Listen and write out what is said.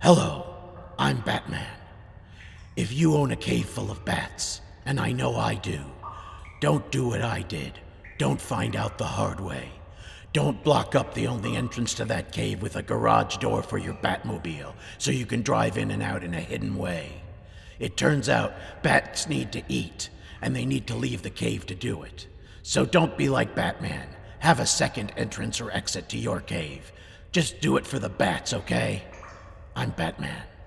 Hello, I'm Batman. If you own a cave full of bats, and I know I do, don't do what I did. Don't find out the hard way. Don't block up the only entrance to that cave with a garage door for your Batmobile so you can drive in and out in a hidden way. It turns out bats need to eat, and they need to leave the cave to do it. So don't be like Batman. Have a second entrance or exit to your cave. Just do it for the bats, okay? I'm Batman.